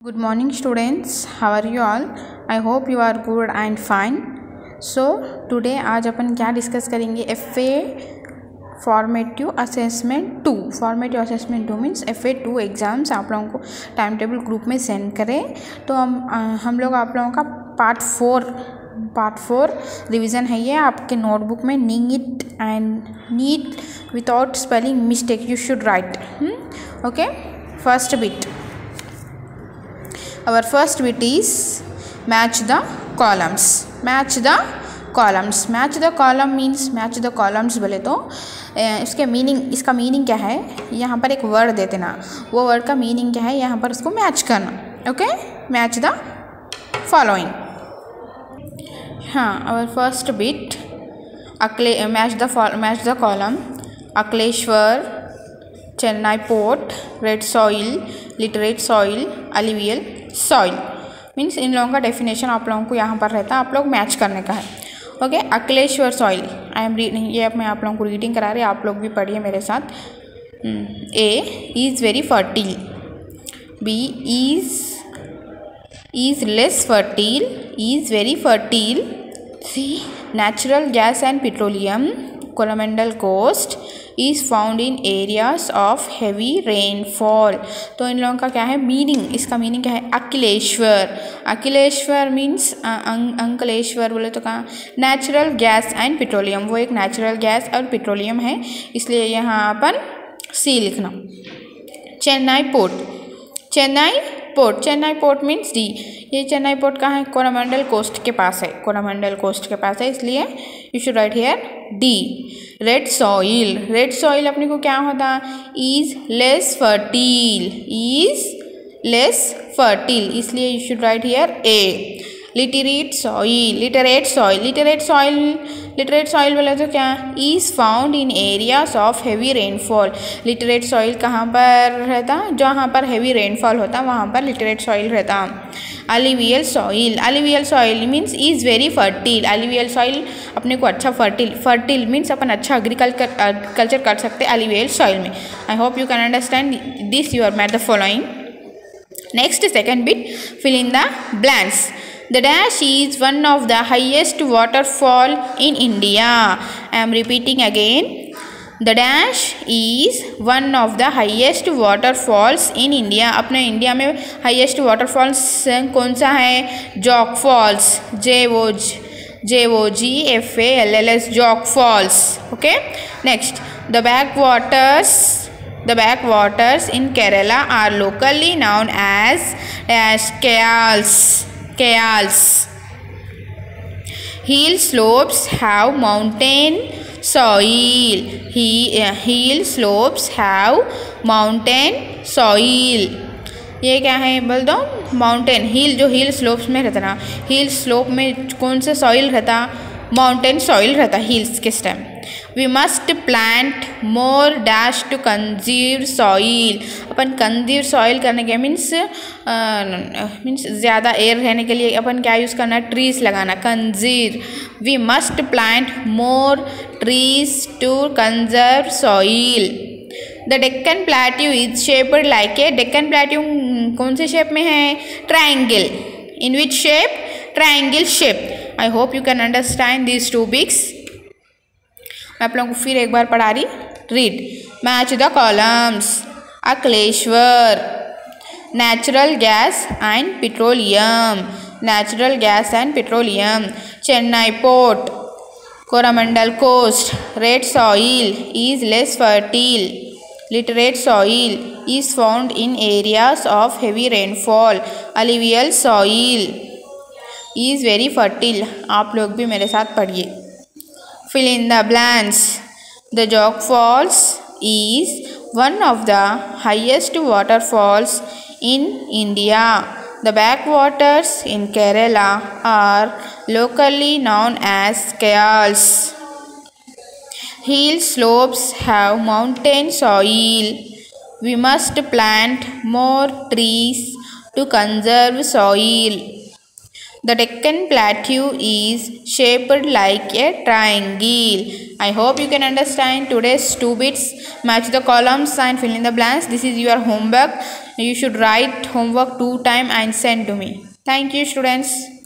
Good morning students, how are you all? I hope you are good and fine. So today आज अपन क्या discuss करेंगे FA formative assessment 2. Formative assessment 2 मीन्स FA 2 exams आप लोगों को time table group में send करें तो हम लोग आप लोगों का पार्ट 4 रिवीजन है ये आपके नोटबुक में neat without spelling mistake you should write. Okay, first bit. Our first bit is match the columns. Match the columns. Match the column means match the columns बोले तो इसका मीनिंग क्या है. यहाँ पर एक वर्ड देते ना, वो वर्ड का मीनिंग क्या है, यहाँ पर उसको मैच करना. Okay, match the following. हाँ, our first bit match the column. Ankleshwar, Chennai port, red soil, laterite soil, alluvial soil. Means इन लोगों का डेफिनेशन आप लोगों को यहाँ पर रहता है, आप लोग मैच करने का है. Okay, Ankleshwar soil I am reading, ये मैं आप लोगों को रीडिंग करा रही, आप लोग भी पढ़िए मेरे साथ. A is very fertile. B is less fertile. Is very fertile. C natural gas and petroleum Coromandel coast is found in areas of heavy rainfall. तो इन लोगों का क्या है मीनिंग, इसका मीनिंग क्या है. अखिलेश्वर मीन्स अंकलेश्वर बोले तो कहाँ नेचुरल गैस एंड पेट्रोलियम, वो एक नेचुरल गैस और पेट्रोलियम है, इसलिए यहाँ पर सी लिखना. Chennai port means D. ये चेन्नई पोर्ट कहाँ है, कोरोमंडल कोस्ट के पास है, इसलिए you should write here D. Red soil अपने को क्या होता, इज लेस फर्टिल, इसलिए you should write here A. Laterite soil बोले तो क्या, is found in areas of heavy rainfall. Laterite soil कहाँ पर रहता, जहाँ पर हैवी रेनफॉल होता वहाँ पर लिटरेट सॉइल रहता. Alluvial soil means is very fertile. Alluvial soil अपने को अच्छा फर्टिल मीन्स अपन अच्छा कल्चर कर सकते अलुवियल सॉइल में. I hope you can understand this. You are match the following. Next second bit, fill in the blanks. The dash is one of the highest waterfall in India. I am repeating again. The dash is one of the highest waterfalls in India. अपने India में highest waterfalls कौन सा है, Jog falls. JOGFALLS Jog falls. Okay, next. The backwaters in Kerala are locally known as Kayals. Hill slopes have mountain soil. ये क्या है बोल दो, माउंटेन. जो हिल स्लोप्स में रहता ना, हिल स्लोप में कौन सा सॉइल रहता, माउंटेन सॉइल रहता हिल्स के time. We must plant more dash to conserve soil. अपन कंजर्व सॉइल करने के मीन्स ज़्यादा एयर रहने के लिए अपन क्या यूज़ करना, ट्रीज लगाना, conserve. We must plant more trees to conserve soil. The Deccan plateau is shaped like a. Deccan plateau कौन से शेप में है, triangle. In which shape, triangle shape. I hope you can understand these two bits. मैं आप लोगों को फिर एक बार पढ़ा रही. Read. Match the columns. Ankleshwar, natural gas and petroleum. Chennai port, Coromandel coast. Red soil is less fertile. Laterite soil is found in areas of heavy rainfall. Alluvial soil is very fertile. आप लोग भी मेरे साथ पढ़िए. Fill in the blanks. The Jog Falls is one of the highest waterfalls in India. The backwaters in Kerala are locally known as Kayals. Hill slopes have mountain soil. We must plant more trees to conserve soil. The Deccan Plateau is shaped like a triangle. I hope you can understand today's 2 bits. Match the columns and fill in the blanks. This is your homework. You should write homework 2 times and send to me. Thank you, students.